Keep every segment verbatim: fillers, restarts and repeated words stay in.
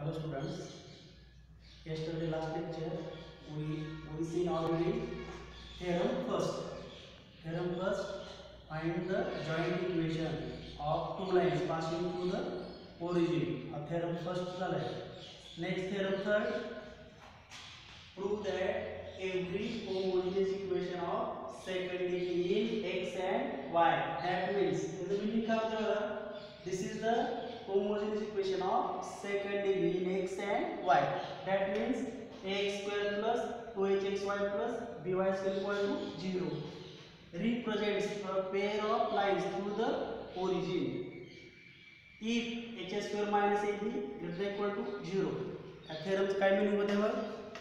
Hello students, yesterday last lecture we we seen already theorem first. Theorem first, find the joint equation of two lines passing through the origin. A theorem first झालाय. Next theorem third, prove that every homogeneous equation of second degree in x and y. That means the meaning of this is the homogeneous equation of second degree in x and y. That means ax square plus two h x y plus by square equal to zero. Represents a pair of lines through the origin. If h square minus ab greater than equal to zero. या theoremचं काय meaning होते बघ?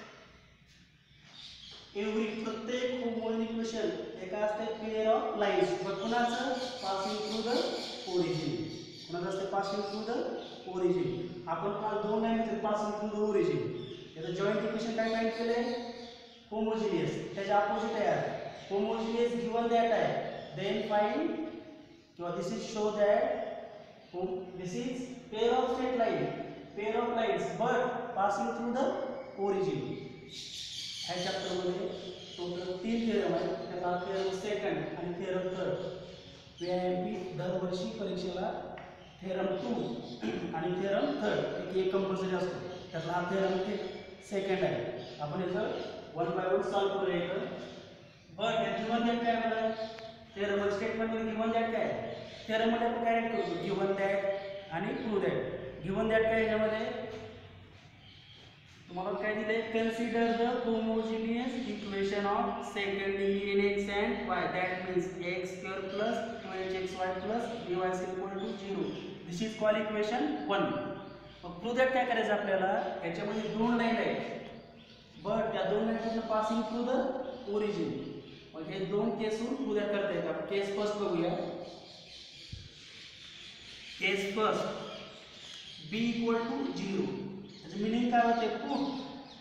Every प्रत्येक homogeneous equation एका असते pair of lines but कुणाचं passing through the origin कुणाचं असते पासिंग थ्रू द ओरिजिन आपण काल दोन लाईन आहेत पासिंग थ्रू द ओरिजिन याचं जॉइंट इक्वेशन काय माहित केले होमोजेनियस त्याच्या अपोजिट आहे होमोजेनियस गिवन दॅट आहे देन फाइंड किंवा this is show that this is pair of straight line pair of lines but passing through the origin ह्या चॅप्टरमध्ये टोटल तीन थिअरम आहेत त्यातला थिअरम सेकंड आणि theorem third P I M P दरवर्षी परीक्षेला थिअरम टू आणि थिअरम थर्ड एक एक कंपल्सरी असतो त्यातला हा थिअरम ते सेकंड आहे आपण याचं वन बाय वन सॉल्व करूया इथं बट या गिवन दॅट काय बरं थिअरम स्टेटमेंटमध्ये गिवन दॅट काय थिअरममध्ये आपण काय ॲड करतो गिवन दॅट आणि प्रूव्ह दॅट गिवन दॅट काय याच्यामध्ये तुम्हाला काय दिले consider the homogeneous equation of second degree in x and y that means x square plus two h x y plus by is equal to zero this is called equation one मग prove that काय करायचं आपल्याला याच्यामध्ये दोन line आहेत but त्या दोन लाईनमधून पासिंग थ्रू द ओरिजिन मग हे दोन केसहून प्रूव्ह दॅट करता येतात आपण केस फर्स्ट बघूया case first b equal to zero meaning काय होते put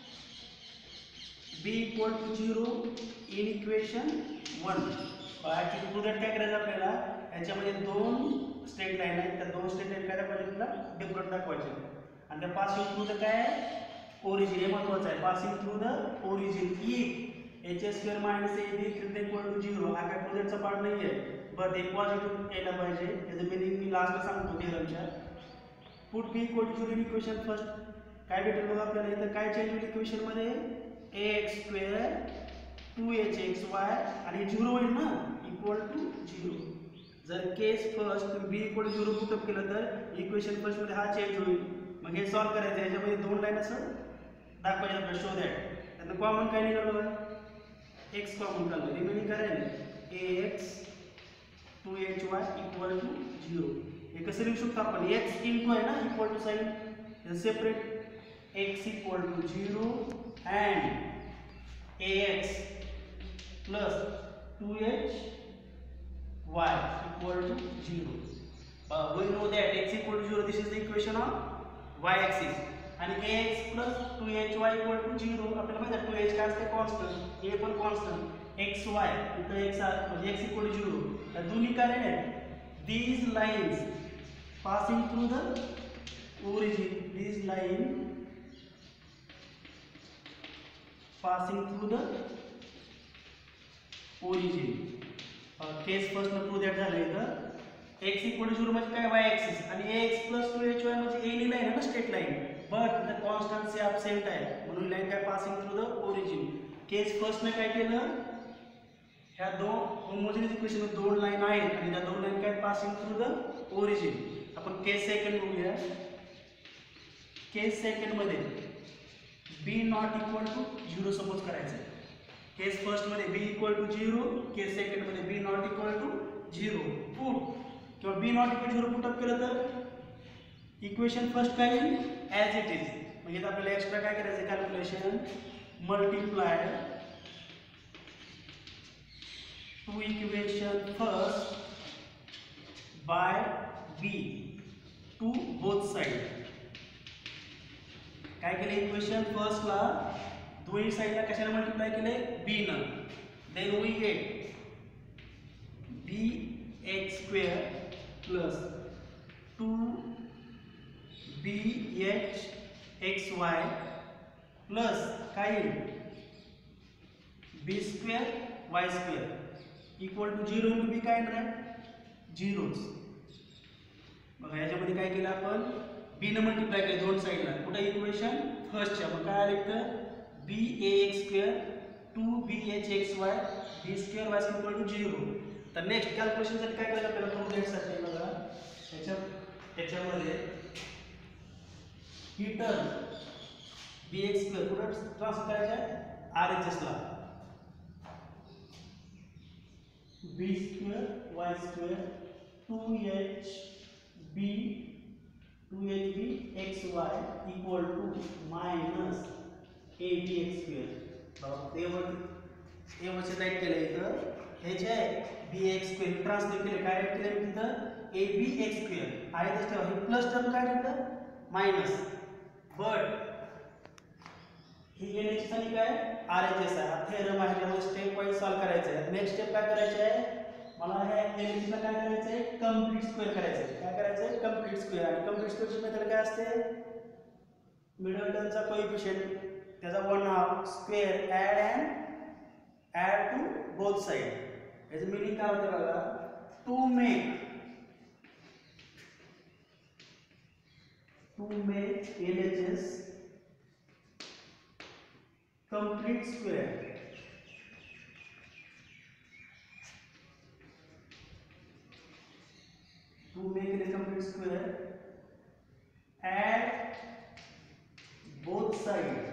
b equal to zero in equation one actually prove that काय करायचं आपल्याला याच्यामध्ये दोन स्ट्रेट लाईन आहेत त्या दोन स्ट्रेट लाईन काय पाहिजे तुला डिफरंट दाखवायचे आणि त्या पासिंग थ्रू द काय ओरिजिन हे महत्त्वाचं आहे passing through the origin if H square minus A B equal equal to zero हा काय प्रूव्ह दॅटचा पार्ट नाही आहे बट एक पॉझिटिव्ह यायला पाहिजे याचं मीनिंग मी लास्टला सांगतो थिअरमच्या put b equal to zero in equation first काय भेटेल बघा आपल्याला इथं काय चेंज होईल इक्वेशन मध्ये ax square two H X Y आणि झिरो होईल ना इक्वल टू झिरो जर केस फर्स्ट तुम्ही b equal to zero put up केलं तर इक्वेशन फर्स्ट मध्ये हा चेंज होईल मग हे सॉल्व करायचं याच्यामध्ये दोन लाईन असं दाखवायचं आपल्याला शो दॅट त्यातनं कॉमन काय निघालं बघा x कॉमन काढलं रिमेनिंग करायला ax two H Y equal to zero हे कसं लिहू शकतो आपण x इनटू आहे ना equal to sign separate x equal to zero and ax plus two h y equal to zero. Uh, we know that x equal to zero. This is the equation of y axis. And ax plus two h y equal to zero. आपल्याला माहिती आहे two h काय असते constant, a पण constant, x y इथं x म्हणजे x equal to zero. या दोन्ही काय आहेत? These lines passing through the origin. These line passing through the origin. Case first न प्रूव्ह दॅट झालं इथं x इक्वल टू झिरो म्हणजे काय y ॲक्सिस आणि ax plus two h y म्हणजे a नी लाईन आहे ना स्ट्रेट लाईन बट इथं कॉन्स्टन्सी ॲब्सेंट आहे म्हणून लाईन काय passing through the origin case first ने काय केलं ह्या दोन होमोजेनियस इक्वेशन दोन लाईन आहेत आणि त्या दोन लाईन काय पासिंग थ्रू द ओरिजिन आपण केस सेकंड बघूया केस सेकंड मध्ये b not equal to zero suppose करायचं केस फर्स्ट मध्ये b equal to zero case second मध्ये b not equal to zero put किंवा b not equal zero put up केलं तर equation first काय येईल ॲज इट इज म्हणजे आपल्याला एक्स्ट्रा काय करायचं calculation multiply to equation first by b to both side काय केले इक्वेशन फर्स्ट ला दोन्ही साइडला कशाला मल्टिप्लाय केले b न then we get bx square plus two bh X Y plus काय येईल B square Y square equal to zero into B काय येणार आहे झिरोच. बघा याच्यामध्ये काय केलं आपण बी न मल्टिप्लाय केलं दोन साईडला कुठे इक्वेशन फर्स्टच्या मग काय आलं इथं B A X square two B H X Y B square Y square equal to zero. तर नेक्स्ट कॅल्क्युलेशनसाठी काय करायचं आपल्याला प्रोजेक्टसाठी बघा त्याच्या त्याच्यामध्ये ही टर्म बी एक्स स्क्वेअर कुठं ट्रान्सफर करायचं आहे आर एच एस ला B square Y square two H B two H B X Y equal to minus A B X square. ए वरचे राईट केलं इथं हे जे आहे बी एक्स स्क्वेअर ट्रान्सलेट केले काय राईट केलं तिथं ए बी एक्स स्क्वेअर आहे तर ठेवा हे प्लस टर्म काय तिथं मायनस बट ही येण्याची संख्या काय आर एच एस आहे. हा थेरम आहे त्यामुळे स्टेप वाईज सॉल्व करायचं आहे. नेक्स्ट स्टेप काय करायचे आहे मला ह्या एलिमेंटला काय करायचं आहे कंप्लीट स्क्वेअर करायचं आहे. काय करायचं आहे कंप्लीट स्क्वेअर आणि कंप्लीट स्क्वेअरची मेथड काय असते मिडल टर्मचा कोएफिशिएंट त्याचा one half square add and add to both side. याचं मीनिंग काय होतं बघा to make to make L H S complete square to make it a complete square add both sides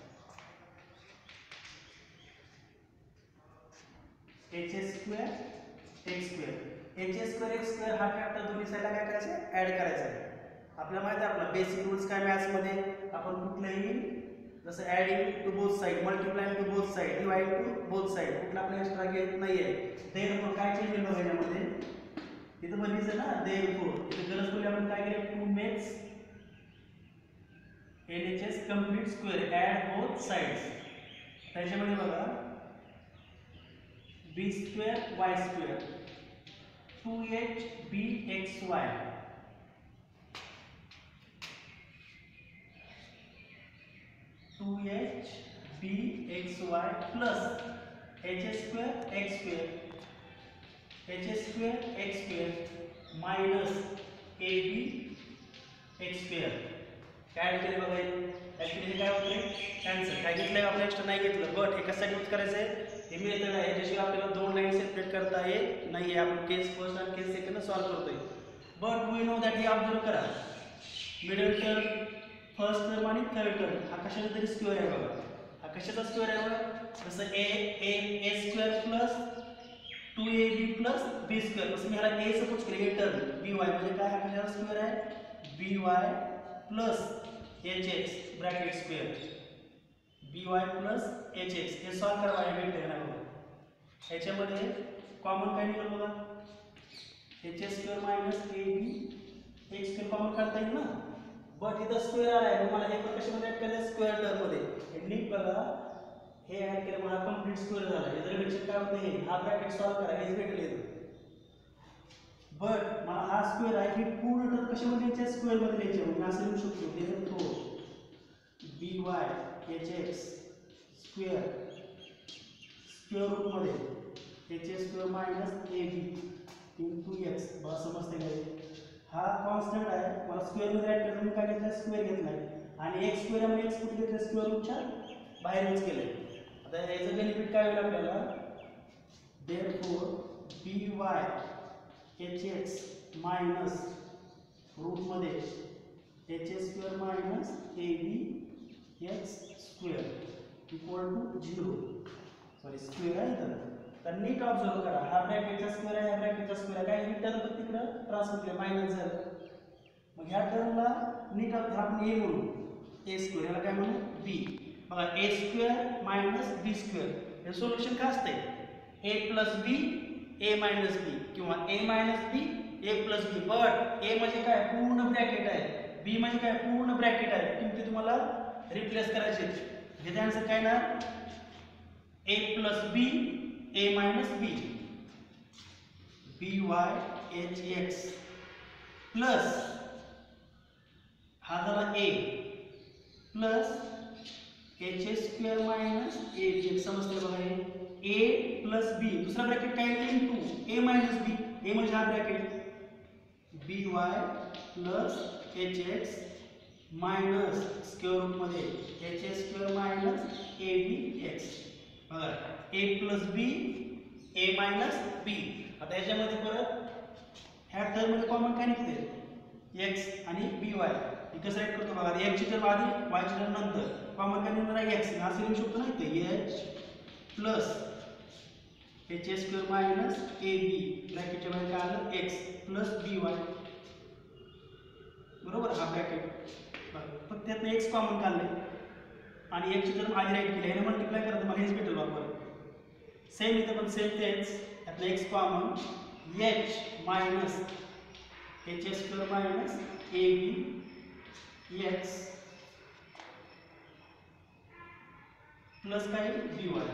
h square x square h square x square हा factor दोन्ही साइडला काय करायचं add करायचा आहे. आपल्याला माहिती आहे आपला बेसिक रूल्स काय मॅथ्स मध्ये आपण कुठल्याही जसं adding to both side multiplying to both side divide to both side कुठला आपल्या एक्स्ट्रा घेत नाहीये. देअरफॉर काय चेंज केलं याच्यामध्ये इथं बघितलं ना देअरफॉर इथं गरज पडली आपण काय केलं to makes L H S complete square add both sides. त्याच्यामध्ये बघा B square Y square two H B X Y two H B X Y plus H square X square H square X square minus A B X square काय केले बघा actually हे काय होते cancel काय घेतलं आहे आपलं एक्स्ट्रा नाही घेतलं बट हे कशासाठी यूज करायचं आहे हे मेथड आहे ज्याशिवाय आपल्याला दोन लाईन सेपरेट करता येत नाही आहे. आपण केस फर्स्ट आणि केस सेकंड सॉल्व करतोय बट वी नो दॅट हे ऑब्झर्व करा मिडल टर्म फर्स्ट टर्म आणि थर्ड टर्म हा कशाचा तरी स्क्वेअर आहे बघा. हा कशाचा स्क्वेअर आहे बघा जसं A A A square plus two A B plus B square जसं मी ह्याला ए सपोज केलं ए टर्म बी वाय म्हणजे काय हा कशाचा स्क्वेअर आहे B Y plus H X bracket square B Y plus H X हे सॉल्व करा वाय भेटते ना बघा. ह्याच्यामध्ये कॉमन काय निघालं बघा H square minus A B X square common काढता येईल ना बट इथं स्क्वेअर आला आहे मला हे पण कशामध्ये ऍड करायचं स्क्वेअर टर्ममध्ये हे नीट बघा हे ऍड केलं मला कंप्लीट स्क्वेअर झाला. याचं रिडक्शन काय होतं हे हा ब्रॅकेट सॉल्व करा हेच भेटेल येतं बट मला हा स्क्वेअर आहे हे पूर्ण टर्म कशामध्ये यायचे स्क्वेअर मध्ये यायचे मी असं लिहू शकतो therefore B Y H X square square root मध्ये H square minus A B into X बघा समजते काय हा कॉन्स्टंट आहे मला स्क्वेअर मध्ये ऍड करायचं मी काय घेतलं स्क्वेअर घेतलाय आणि एक्स स्क्वेअर आणि एक्स कुठे घेतलं स्क्वेअर रूटच्या बाहेर यूज केलंय. आता याचं बेनिफिट काय होईल आपल्याला therefore B Y H X minus root मध्ये H square minus A B X square equal to zero sorry square आहे इथं तर नीट ऑब्झर्व करा हा ब्रॅकेटचा स्क्वेअर आहे हा ब्रॅकेटचा स्क्वेअर आहे काय टर्म तर तिकडं ट्रान्सफर केलं मायनस झालं मग ह्या टर्मला नीट आपण ए म्हणू ए स्क्वेअर याला काय म्हणू बी बघा A square minus B square हे सोल्युशन काय असते A plus B A minus B किंवा A minus B A plus B but A म्हणजे काय पूर्ण ब्रॅकेट आहे बी म्हणजे काय पूर्ण ब्रॅकेट आहे किंमती तुम्हाला रिप्लेस करायचे ह्याचा आन्सर काय ना A plus B A minus B B Y H X plus हा झाला A plus H A square minus A B एक समजते बघा हे ए प्लस बी दुसरा ब्रॅकेट काय आहे into A minus B A म्हणजे हा bracket B Y plus H X minus square root मध्ये H A square minus A B X बघा A plus B A minus बी आता याच्यामध्ये परत ह्या टर्म मध्ये कॉमन काय निघते एक्स आणि बी वाय कसं राईट करतो बघा एक्स ची टर्म आधी वाय ची टर्म नंतर कॉमन काय निघणार आहे एक्स असं लिहू शकतो ना इथे H plus H A square minus A B ब्रॅकेटच्या मध्ये काय आलं एक्स प्लस बी वाय बरोबर हा ब्रॅकेट फक्त त्यातनं एक्स कॉमन काढले आणि एक्स ची टर्म आधी राईट केली याने मल्टिप्लाय करत मला हेच भेटेल वापर सेम इथं पण सेम तेच त्यातलं X common H minus H A square minus A B X plus काय बी वाय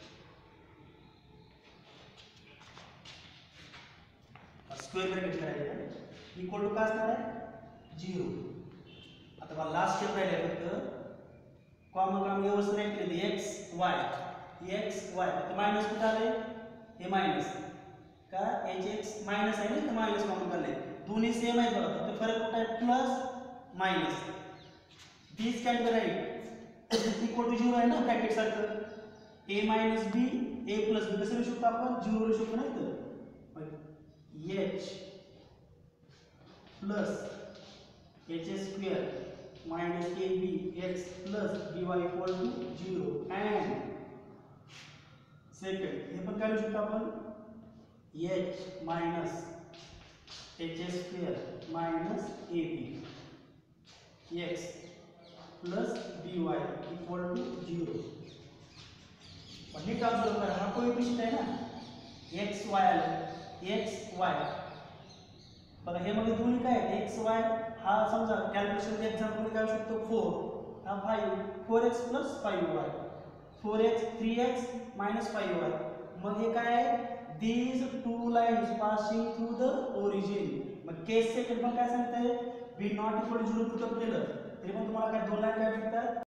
स्क्वेअर ब्रॅकेट करायचं इक्वल टू काय असणार आहे झिरो आता मला लास्ट स्टेप राहिले फक्त कॉमन काम व्यवस्थित राईट केले एक्स वाय एक्स वाय आता मायनस कुठे आले हे मायनस का एच एक्स मायनस आहे ना ते मायनस कॉमन काढले दोन्ही सेम आहेत बघा फक्त फरक कुठे आहे plus minus this can be write equal to zero आहे ना ब्रॅकेट सारखं ए मायनस बी ए प्लस बी कसं लिहू शकतो आपण झिरो लिहू शकतो ना इथं H plus H A square minus A B X plus B Y equal to zero and second हे पण काय लिहू शकतो आपण H minus H A square minus A B X plus B Y equal to zero पण नीट observe करा हा कोएफिशिएंट आहे ना एक्स वाय आला एक्स वाय बघा हे मध्ये दोन्ही काय आहेत एक्स वाय हा समजा कॅल्क्युलेशन एक्झाम्पल मध्ये काय होऊ शकतो फोर हा five four X plus five Y four X three X minus five Y मग हे काय आहे these two lines passing through the origin मग केस सेकंड पण काय सांगताय B not equal to zero put up केलं तरी पण तुम्हाला काय दोन लाईन काय भेटतात